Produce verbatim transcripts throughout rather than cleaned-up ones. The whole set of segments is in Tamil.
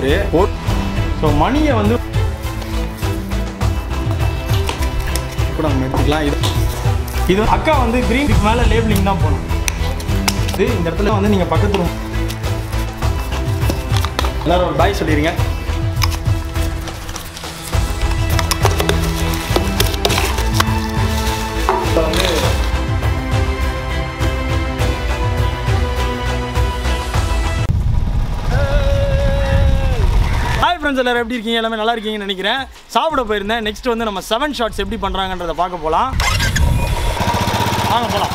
போட்டிருக்காரு. ஸோ மணியை வந்து கூட நம்ம எடுத்துக்கலாம். இது இது அக்கா வந்து கிரீன் மேலே லேபிளிங் தான் போகணும். இது இந்த இடத்துல வந்து நீங்கள் பக்கத்து ரூம் எல்லாரும் ஒரு பாய் சொல்லிடுங்க. இப்போ வந்து ஹாய் ஃப்ரெண்ட்ஸ், எல்லாரும் எப்படி இருக்கீங்க? எல்லாமே நல்லா இருக்கீங்கன்னு நினைக்கிறேன். சாப்பிட போயிருந்தேன். நெக்ஸ்ட் வந்து நம்ம செவன் ஷாட்ஸ் எப்படி பண்ணுறாங்கன்றதை பார்க்க போகலாம். வாங்க போகலாம்.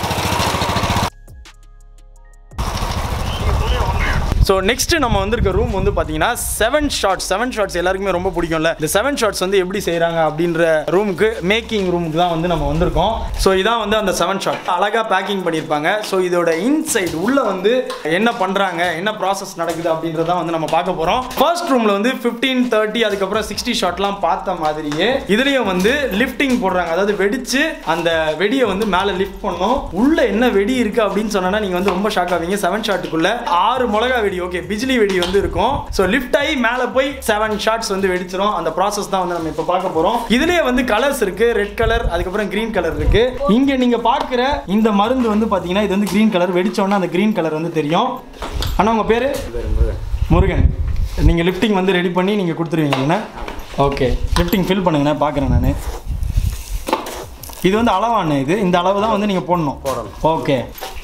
ஸோ நெக்ஸ்ட் நம்ம வந்திருக்க ரூம் வந்து பார்த்தீங்கன்னா செவன் ஷாட்ஸ் செவன் ஷாட்ஸ் எல்லாருக்குமே ரொம்ப பிடிக்கும்ல. இந்த செவன் ஷாட்ஸ் வந்து எப்படி செய்கிறாங்க அப்படின்ற ரூமுக்கு, மேக்கிங் ரூமுக்கு தான் வந்து நம்ம வந்திருக்கோம். ஸோ இதான் வந்து அந்த செவன் ஷாட் அழகாக பேக்கிங் பண்ணியிருப்பாங்க. ஸோ இதோட இன்சைட் உள்ளே வந்து என்ன பண்ணுறாங்க, என்ன ப்ராசஸ் நடக்குது அப்படின்றதான் வந்து நம்ம பார்க்க போகிறோம். ஃபர்ஸ்ட் ரூமில் வந்து ஃபிஃப்டீன் தேர்ட்டி அதுக்கப்புறம் சிக்ஸ்டி ஷாட்லாம் பார்த்த மாதிரியே இதுலேயும் வந்து லிஃப்டிங் போடுறாங்க. அதாவது வெடிச்சு அந்த வெடியை வந்து மேலே லிஃப்ட் பண்ணோம். உள்ளே என்ன வெடி இருக்குது அப்படின்னு சொன்னால் நீங்கள் வந்து ரொம்ப ஷாக் ஆவீங்க. செவன் ஷாட்டுக்குள்ளே ஆறு மிளகா வெடி, ஓகே, பிஜிலி வெடி வந்து இருக்கும். சோ லிஃப்ட் ஆகி மேலே போய் செவன் ஷாட்ஸ் வந்து வெடிச்சிரும். அந்த ப்ராசஸ் தான் வந்து நம்ம இப்போ பார்க்க போறோம். இதுலயே வந்து கலர்ஸ் இருக்கு. ரெட் கலர், அதுக்கப்புறம் கிரீன் கலர் இருக்கு. இங்க நீங்க பார்க்குற இந்த மருந்து வந்து பாத்தீங்கன்னா இது வந்து கிரீன் கலர். வெடிச்சோன்னா அந்த கிரீன் கலர் வந்து தெரியும். அண்ணா உங்க பேரு? முருகன். நீங்க லிஃப்டிங் வந்து ரெடி பண்ணி நீங்க கொடுத்துருவீங்கண்ணா? ஓகே, லிஃப்டிங் ஃபில் பண்ணுங்கண்ணா, பார்க்குறேன் நான். இது வந்து அளவாண்ணே, இது இந்த அளவு தான் வந்து நீங்க போடணும். ஓகே,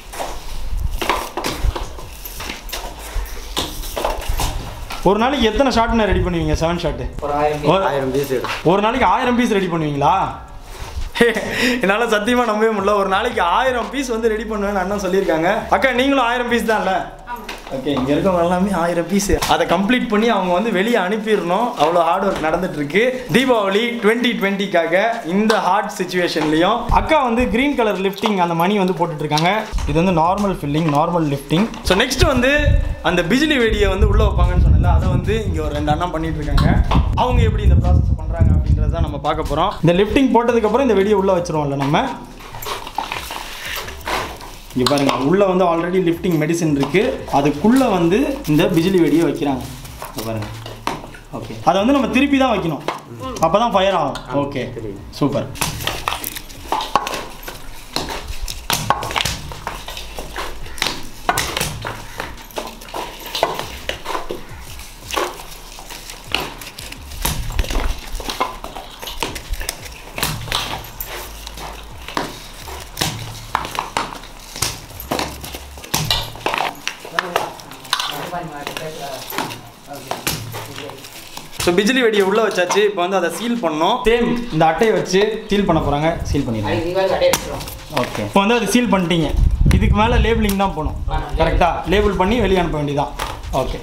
ஒரு நாளைக்கு எத்தனை ஷாட்னா ரெடி பண்ணுவீங்க? செவன் ஷாட்டு ஆயிரம் பீஸ். ஒரு நாளைக்கு ஆயிரம் பீஸ் ரெடி பண்ணுவீங்களா? என்னால் சத்தியமாக நம்பவே முடியல. ஒரு நாளைக்கு ஆயிரம் பீஸ் வந்து ரெடி பண்ணுவேன்னு அண்ணன் சொல்லியிருக்காங்க. அக்கா நீங்களும் ஆயிரம் பீஸ் தான்ல? ஓகே, இங்கே இருக்கவங்க எல்லாமே ஆயிரம் பீஸ். அதை கம்ப்ளீட் பண்ணி அவங்க வந்து வெளியே அனுப்பிடணும். அவ்வளோ ஹார்ட் ஒர்க் நடந்துட்டு இருக்கு. தீபாவளி டுவெண்ட்டி டுவெண்ட்டிக்காக இந்த ஹார்ட் சுச்சுவேஷன்லையும் அக்கா வந்து கிரீன் கலர் லிஃப்டிங் அந்த மணி வந்து போட்டுட்டு இருக்காங்க. இது வந்து normal filling, normal lifting. So next வந்து அந்த பிஜிலி வெடியை வந்து உள்ளே வைப்பாங்கன்னு சொன்னல, அதை வந்து இங்கே ஒரு ரெண்டு அண்ணா பண்ணிட்டு இருக்காங்க. அவங்க எப்படி இந்த ப்ராசஸ் பண்ணுறாங்க அப்படின்றத நம்ம பார்க்க போகிறோம். இந்த லிஃப்டிங் போட்டதுக்கப்புறம் இந்த வெடியை உள்ளே வச்சிருவோம்ல நம்ம. இங்கே பாருங்க, உள்ளே வந்து ஆல்ரெடி லிஃப்டிங் மெடிசன் இருக்குது. அதுக்குள்ளே வந்து இந்த பிஜிலி வெடியை வைக்கிறாங்க. பாருங்க. ஓகே, அதை வந்து நம்ம திருப்பி தான் வைக்கணும், அப்போ தான் ஃபயர் ஆகும். Okay, super. ஸோ பிஜிலி வெடியை உள்ளே வச்சாச்சு. இப்போ வந்து அதை சீல் பண்ணோம். சேம் இந்த அட்டையை வச்சு சீல் பண்ண போகிறாங்க. சீல் பண்ணிடுறாங்க. ஓகே, இப்போ வந்து அதை சீல் பண்ணிட்டீங்க. இதுக்கு மேலே லேபிளிங் தான் போகணும். கரெக்டாக லேபிள் பண்ணி வெளியே அனுப்ப வேண்டியதான். ஓகே,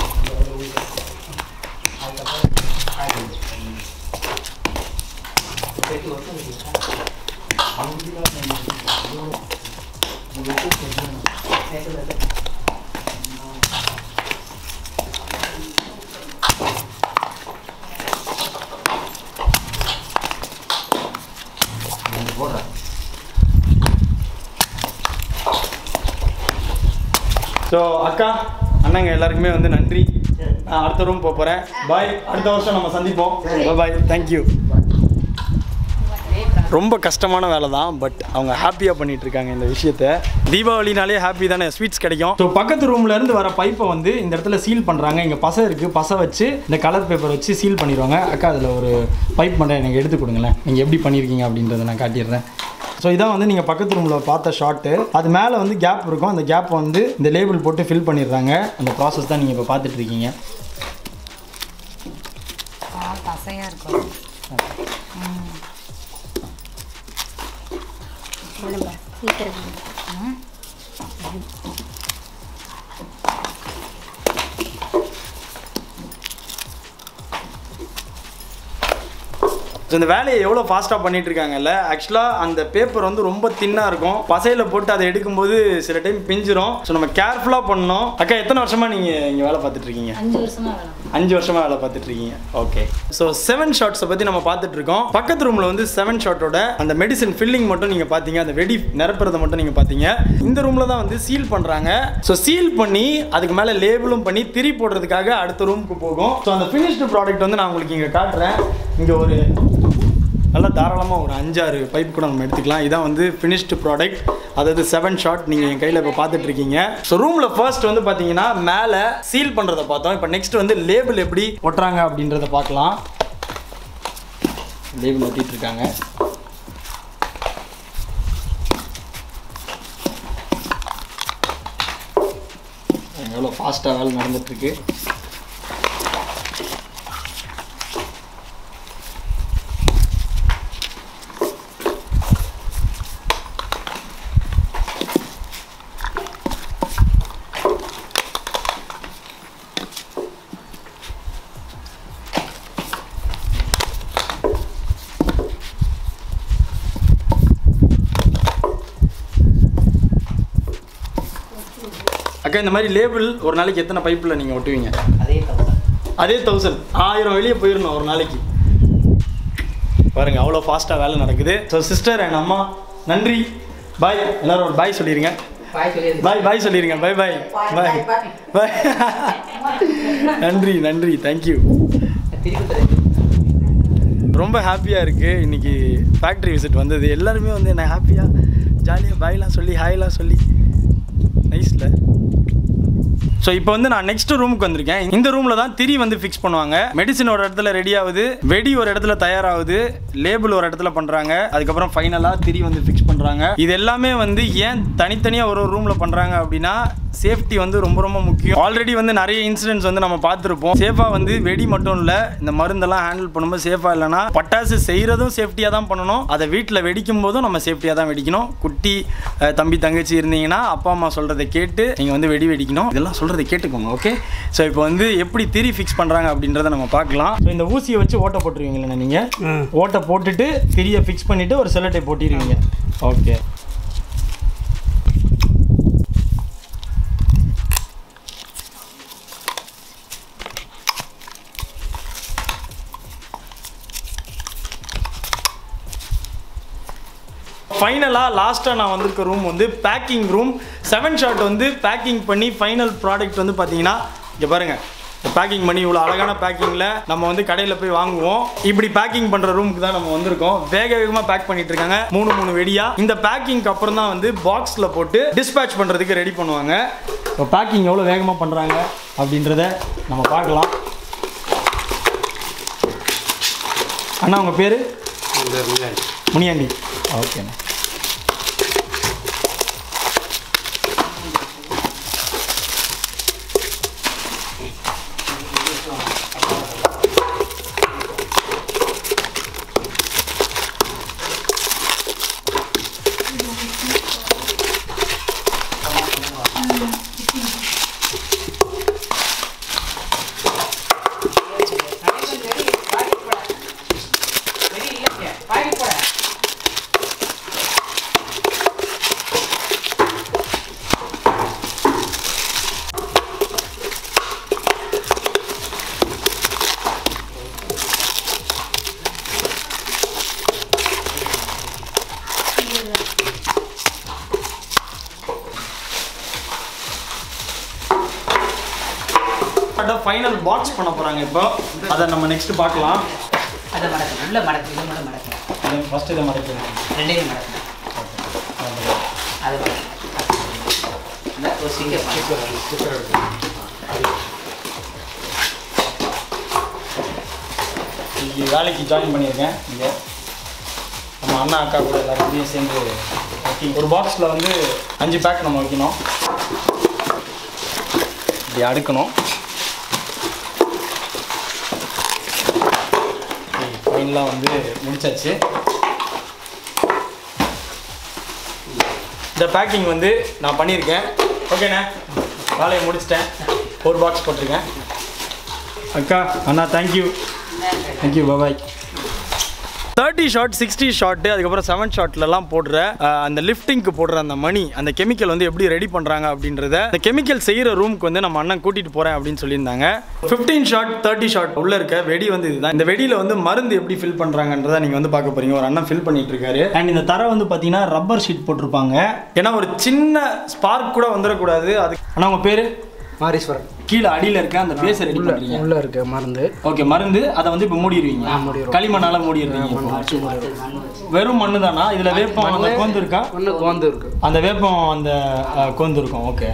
ஸோ அக்கா அண்ணங்க எல்லாருக்குமே வந்து நன்றி. நான் அடுத்த ரூம் போக போகிறேன். பாய், அடுத்த வருஷம் நம்ம சந்திப்போம். Bye, thank you. ரொம்ப கஷ்டமான வேலை தான், பட் அவங்க ஹாப்பியாக பண்ணிட்டு இருக்காங்க இந்த விஷயத்த. தீபாவளினாலே ஹாப்பி தானே, ஸ்வீட்ஸ் கிடைக்கும். ஸோ பக்கத்து ரூம்ல இருந்து வர பைப்பை வந்து இந்த இடத்துல சீல் பண்ணுறாங்க. இங்கே பசை இருக்குது, பசை வச்சு இந்த கலர் பேப்பர் வச்சு சீல் பண்ணிடுவாங்க. அக்கா அதில் ஒரு பைப் மட்டும் எனக்கு எடுத்து கொடுங்களேன். நீங்கள் எப்படி பண்ணியிருக்கீங்க அப்படின்றத நான் காட்டிடுறேன். ஸோ இதான் வந்து நீங்கள் பக்கத்து ரூமில் பார்த்த ஷாட்டு. அது மேலே வந்து கேப் இருக்கும். அந்த கேப் வந்து இந்த லேபிள் போட்டு ஃபில் பண்ணிடுறாங்க. அந்த ப்ராசஸ் தான் நீங்கள் இப்போ பார்த்துட்டு இருக்கீங்க. பசையாக இருக்கும். ஸோ இந்த வேலையை எவ்வளோ ஃபாஸ்ட்டாக பண்ணிட்டு இருக்காங்கல்ல. ஆக்சுவலாக அந்த பேப்பர் வந்து ரொம்ப தின்னாக இருக்கும். பசையில் போட்டு அதை எடுக்கும்போது சில டைம் பிஞ்சிரும். ஸோ நம்ம கேர்ஃபுல்லாக பண்ணணும். அக்கா எத்தனை வருஷமா நீங்கள் இங்கே வேலை பார்த்துட்டு இருக்கீங்க? அஞ்சு வருஷமா வேலை அஞ்சு வருஷமா வேலை பார்த்துட்டு இருக்கீங்க. ஓகே. ஸோ செவன் ஷாட்ஸை பற்றி நம்ம பார்த்துட்டு இருக்கோம். பக்கத்து ரூமில் வந்து செவன் ஷாட்டோட அந்த மெடிசன் ஃபில்லிங் மட்டும் நீங்கள் பார்த்தீங்க, அந்த வெடி நிரப்புறதை மட்டும் நீங்கள் பார்த்தீங்க. இந்த ரூமில் தான் வந்து சீல் பண்ணுறாங்க. ஸோ சீல் பண்ணி அதுக்கு மேலே லேபிளும் பண்ணி திரி போடுறதுக்காக அடுத்த ரூமுக்கு போகும். ஸோ அந்த ஃபினிஷ்டு ப்ராடக்ட் வந்து நான் உங்களுக்கு இங்கே காட்டுறேன். இங்கே ஒரு நல்லா தாராளமாக ஒரு அஞ்சாறு பைப் கூட நம்ம எடுத்துக்கலாம். இதான் வந்து ஃபினிஷ்டு ப்ராடக்ட், அதாவது செவன் ஷாட் நீங்கள் என் கையில் இப்போ பார்த்துட்டு இருக்கீங்க. ஸோ ரூமில் ஃபர்ஸ்ட் வந்து பார்த்தீங்கன்னா மேலே சீல் பண்ணுறதை பார்த்தோம். இப்போ நெக்ஸ்ட் வந்து லேபிள் எப்படி ஒட்டுறாங்க அப்படின்றத பார்க்கலாம். லேபிள் ஒட்டிட்டு இருக்காங்க. எவ்வளோ ஃபாஸ்ட்டாக வேலை நடந்துட்டுருக்கு. அக்கா இந்த மாதிரி லேபிள் ஒரு நாளைக்கு எத்தனை பைப்பில் நீங்கள் ஒட்டுவீங்க? அதே தௌசண்ட் அதே தௌசண்ட் ஆயிரம் வெளியே போயிடணும் ஒரு நாளைக்கு. பாருங்க அவ்வளோ ஃபாஸ்ட்டாக வேலை நடக்குது. ஸோ சிஸ்டர் அண்ட் அம்மா நன்றி, பாய். எல்லாரும் ஒரு பாய் சொல்லிடுங்க. பாய் பாய் சொல்லிடுங்க. பாய் பாய் பாய் பாய். நன்றி நன்றி, தேங்க்யூ. ரொம்ப ஹாப்பியாக இருக்குது இன்றைக்கி ஃபேக்ட்ரி விசிட் வந்தது. எல்லாருமே வந்து என்ன ஹாப்பியாக ஜாலியாக பாய்லாம் சொல்லி ஹாய்லாம் சொல்லி நைஸ்ல. ஸோ இப்போ வந்து நான் நெக்ஸ்ட் ரூமுக்கு வந்திருக்கேன். இந்த ரூமில் தான் திரி வந்து ஃபிக்ஸ் பண்ணுவாங்க. மெடிசன் ஒரு இடத்துல ரெடி ஆகுது, வெடி ஒரு இடத்துல தயாராகுது, லேபிள் ஒரு இடத்துல பண்ணுறாங்க, அதுக்கப்புறம் ஃபைனலாக திரி வந்து ஃபிக்ஸ் பண்ணுறாங்க. இது எல்லாமே வந்து ஏன் தனித்தனியாக ஒரு ஒரு ரூமில் பண்ணுறாங்க அப்படின்னா சேஃப்டி வந்து ரொம்ப ரொம்ப முக்கியம். ஆல்ரெடி வந்து நிறைய இன்சிடென்ட்ஸ் வந்து நம்ம பார்த்துருப்போம். சேஃபாக வந்து வெடி மட்டும் இல்லை, இந்த மருந்தெல்லாம் ஹேண்டில் பண்ணும்போது சேஃபாக இல்லைனா பட்டாசு செய்கிறதும் சேஃப்டியாக தான் பண்ணணும். அதை வீட்டில் வெடிக்கும் போதும் நம்ம சேஃப்டியாக தான் வெடிக்கணும். குட்டி தம்பி தங்கச்சி இருந்தீங்கன்னா அப்பா அம்மா சொல்கிறத கேட்டு நீங்கள் வந்து வெடி வெடிக்கணும். இதெல்லாம் சொல்கிறத கேட்டுக்கோங்க. ஓகே. ஸோ இப்போ வந்து எப்படி திரி ஃபிக்ஸ் பண்ணுறாங்க அப்படின்றத நம்ம பார்க்கலாம். ஸோ இந்த ஊசியை வச்சு ஓட்டை போட்டுருவீங்களா நீங்கள்? ஓட்டை போட்டுட்டு திரியை ஃபிக்ஸ் பண்ணிவிட்டு ஒரு செல்லட்டை போட்டிடுவீங்க. ஓகே. ஃபைனலாக லாஸ்ட்டாக நான் வந்திருக்க ரூம் வந்து பேக்கிங் ரூம். செவன் ஷாட் வந்து பேக்கிங் பண்ணி ஃபைனல் ப்ராடக்ட் வந்து பார்த்தீங்கன்னா இங்கே பாருங்கள், பேக்கிங் பண்ணி இவ்வளோ அழகான பேக்கிங்கில் நம்ம வந்து கடையில் போய் வாங்குவோம். இப்படி பேக்கிங் பண்ணுற ரூமுக்கு தான் நம்ம வந்திருக்கோம். வேக வேகமாக பேக் பண்ணிட்டு இருக்காங்க மூணு மூணு வெடியா. இந்த பேக்கிங்க்கு அப்புறம் தான் வந்து பாக்ஸில் போட்டு டிஸ்பேட்ச் பண்ணுறதுக்கு ரெடி பண்ணுவாங்க. இப்போ பேக்கிங் எவ்வளோ வேகமாக பண்ணுறாங்க அப்படின்றத நம்ம பார்க்கலாம். அண்ணா உங்கள் பேர்? முனியாண்டி. ஓகேண்ணா. ஃபைனல் பாக்ஸ் பண்ண போறாங்க. இப்போ அதை நம்ம நெக்ஸ்ட் பார்க்கலாம். அதை மடக்கணும், உள்ள மடக்கு, இதை மட்டும் மடக்கணும். ஃபர்ஸ்ட் இதை மடக்கணும், ரெண்டையும் மடக்கணும். அது இந்த ஒரு ஸ்டிக்கர் ஸ்டிக்கர் இங்கே வேலைக்கு ஜாயின் பண்ணியிருக்கேன். இங்கே நம்ம அண்ணா அக்கா கூட எல்லாருமே சேர்ந்து ஒரு பாக்ஸில் வந்து அஞ்சு பேக் நம்ம வைக்கணும். இப்படி அடுக்கணும். ஃபைனலாக வந்து முடிச்சாச்சு. இந்த பேக்கிங் வந்து நான் பண்ணியிருக்கேன். ஓகேண்ணே, வேலையை முடிச்சிட்டேன். ஒரு பாக்ஸ் போட்டிருக்கேன். அக்கா அண்ணா thank you thank you bye. Thirty shot sixty shot அதுக்கப்புறம் செவன் ஷாட்லலாம் போடுற அந்த லிஃப்டிங்க்கு போடுற அந்த மணி அந்த கெமிக்கல் வந்து எப்படி ரெடி பண்ணுறாங்க அப்படின்றத அந்த கெமிக்கல் செய்கிற ரூமுக்கு வந்து நம்ம அண்ணன் கூட்டிகிட்டு போகிறேன் அப்படின்னு சொல்லியிருந்தாங்க. ஃபிஃப்டீன் ஷாட் தேர்ட்டி ஷாட் உள்ள இருக்க வெடி வந்து இதுதான். இந்த வெடியில் வந்து மருந்து எப்படி ஃபில் பண்ணுறாங்கன்றதை நீங்கள் வந்து பார்க்க போகிறீங்க. ஒரு அண்ணன் ஃபில் பண்ணிட்டு இருக்காரு. அண்ட் இந்த தரை வந்து பார்த்தீங்கன்னா ரப்பர் ஷீட் போட்டிருப்பாங்க. ஏன்னா ஒரு சின்ன ஸ்பார்க் கூட வந்துடக்கூடாது. அது ஆனால் உங்கள் பேர் மாரீஸ்வரன். கீழே அடியில் இருக்க அந்த பேஸை ரெடி பண்ணுறீங்க. உள்ள இருக்க மருந்து. ஓகே, மருந்து அதை வந்து இப்போ மூடிடுவீங்க. களிமண்ணால மூடிடுவீங்க. வெறும் மண்ணு தானா? இதில் வேப்பம் அந்த கோந்து இருக்கா? ஒன்று கோந்து இருக்கு. அந்த வேப்பம் அந்த கோந்து இருக்கும். ஓகே,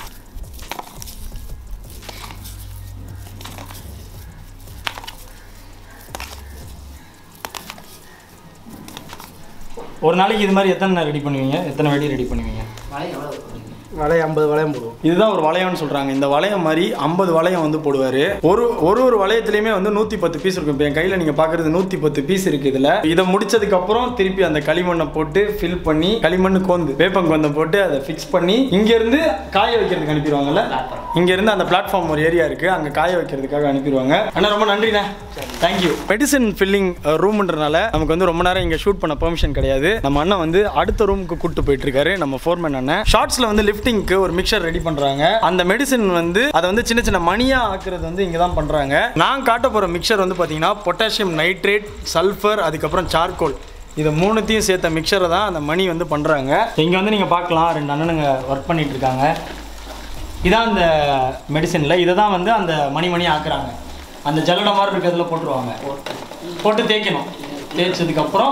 ஒரு நாளைக்கு இது மாதிரி எத்தனை ரெடி பண்ணுவீங்க? எத்தனை வெடி ரெடி பண்ணுவீங்க? வளையம் ஐம்பது வளையம் போடுவோம். இதுதான் ஒரு வளையம்னு சொல்றாங்க. இந்த வளையம் மாதிரி ஐம்பது வளையம் வந்து போடுவாரு. ஒரு ஒரு ஒரு வளையத்திலயுமே வந்து நூத்தி பத்து பீஸ் இருக்கும். இப்போ என் கையில நீங்க பாக்குறது நூத்தி பத்து பீஸ் இருக்கு. இதுல இதை முடிச்சதுக்கு அப்புறம் திருப்பி அந்த களிமண்ணை போட்டு ஃபில் பண்ணி களிமண்ணு கோந்து வேப்பம் கோந்தை போட்டு அதை ஃபிக்ஸ் பண்ணி இங்க இருந்து காய வைக்கிறதுக்கு அனுப்பிடுவாங்கல்ல. இங்க இருந்து அந்த பிளாட்ஃபார்ம் ஒரு ஏரியா இருக்கு, அங்க காய வைக்கிறதுக்காக அனுப்பிடுவாங்க. அண்ணா ரொம்ப நன்றிண்ணா, தேங்க்யூ. மெடிசன் ஃபில்லிங் ரூம்ன்றனால நமக்கு வந்து ரொம்ப நேரம் இங்க ஷூட் பண்ண பெர்மிஷன் கிடையாது. நம்ம அண்ணன் வந்து அடுத்த ரூமுக்கு கூட்டு போயிட்டு இருக்காரு. நம்ம ஃபோர்மேன் அண்ணன் ஷார்ட்ஸ்ல வந்து லிஃப்டிங்க்கு ஒரு மிக்சர் ரெடி பண்றாங்க. அந்த மெடிசன் வந்து அதை வந்து சின்ன சின்ன மணியா ஆக்குறது வந்து இங்க தான் பண்றாங்க. நான் காட்ட போற மிக்சர் வந்து பாத்தீங்கன்னா பொட்டாசியம் நைட்ரேட், சல்ஃபர், அதுக்கப்புறம் சார்கோல், இதை மூணுத்தையும் சேர்த்த மிக்சரை தான் அந்த மணி வந்து பண்றாங்க. இங்க வந்து நீங்க பார்க்கலாம் ரெண்டு அண்ணனுங்க ஒர்க் பண்ணிட்டு இருக்காங்க. இதான் அந்த மெடிசன்ல இதை தான் வந்து அந்த மணி மணி ஆக்குறாங்க. அந்த ஜல்லடை மாதிரி இருக்கிறதுல போட்டுருவாங்க, போட்டு தேய்க்கணும். தேய்ச்சதுக்கப்புறம்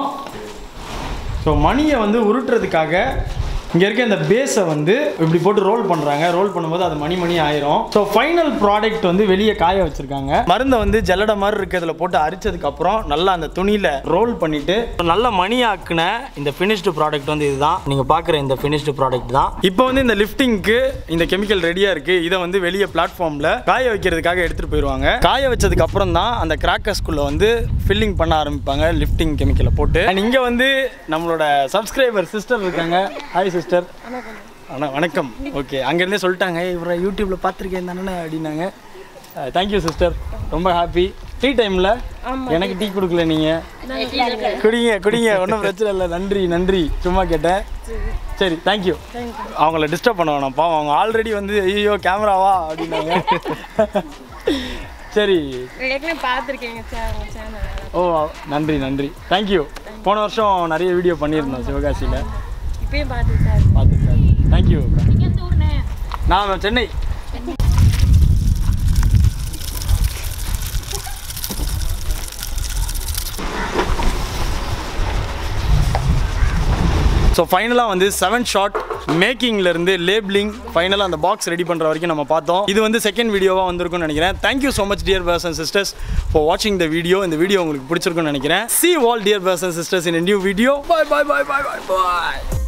ஸோ மணியை வந்து உருட்டுறதுக்காக இங்கே இருக்க இந்த பேஸை வந்து இப்படி போட்டு ரோல் பண்ணுறாங்க. ரோல் பண்ணும்போது அது மணி மணி ஆயிரும். ஸோ ஃபைனல் ப்ராடக்ட் வந்து வெளியே காய வச்சுருக்காங்க. மருந்தை வந்து ஜல்லடை மாதிரி இருக்கிறதுல போட்டு அரிச்சதுக்கப்புறம் நல்லா அந்த துணியில் ரோல் பண்ணிவிட்டு நல்ல மணி ஆக்குன இந்த ஃபினிஷ்டு ப்ராடக்ட் வந்து இதுதான். நீங்கள் பார்க்குற இந்த ஃபினிஷ்டு ப்ராடக்ட் தான். இப்போ வந்து இந்த லிஃப்டிங்க்கு இந்த கெமிக்கல் ரெடியாக இருக்குது. இதை வந்து வெளியே பிளாட்ஃபார்மில் காய வைக்கிறதுக்காக எடுத்துகிட்டு போயிடுவாங்க. காய வச்சதுக்கு அப்புறம் தான் அந்த கிராக்கர்ஸ்குள்ளே வந்து ஃபில்லிங் பண்ண ஆரம்பிப்பாங்க லிஃப்டிங் கெமிக்கலை போட்டு. அண்ட் இங்கே வந்து நம்மளோட சப்ஸ்கிரைபர் சிஸ்டர் இருக்காங்க. Hi sister. அண்ணா வணக்கம். ஓகே, அங்கேருந்தே சொல்லிட்டாங்க இவரை யூடியூப்பில் பார்த்துருக்கேன் தானே அப்படின்னாங்க. தேங்க்யூ சிஸ்டர், ரொம்ப ஹாப்பி. டீ டைமில் எனக்கு டீ கொடுக்கல, நீங்கள் குடிங்க குடிங்க, ஒன்றும் பிரச்சனை இல்லை. நன்றி நன்றி, சும்மா கேட்டேன். சரி, தேங்க்யூ. அவங்கள டிஸ்டர்ப் பண்ண வேணாம், பாவம் அவங்க ஆல்ரெடி வந்து ஐயோ கேமராவா அப்படின்னாங்க. சரி, ஓ நன்றி நன்றி, தேங்க்யூ. போன வருஷம் நிறைய வீடியோ பண்ணியிருந்தோம் சிவகாசியில், பார்த்துருக்காரு. தேங்க்யூ. நான் சென்னை. ஸோ ஃபைனலாக வந்து செவன் ஷாட் மேக்கிங்லேருந்து லேபிளிங் ஃபைனலாக அந்த பாக்ஸ் ரெடி பண்ணுற வரைக்கும் நம்ம பார்த்தோம். இது வந்து செகண்ட் வீடியோவாக வந்திருக்கும்னு நினைக்கிறேன். Thank you so much dear brothers and sisters for வாட்சிங் த வீடியோ. இந்த வீடியோ உங்களுக்கு பிடிச்சிருக்குன்னு நினைக்கிறேன். See you all dear brothers and sisters in a new video. Bye bye bye bye bye bye.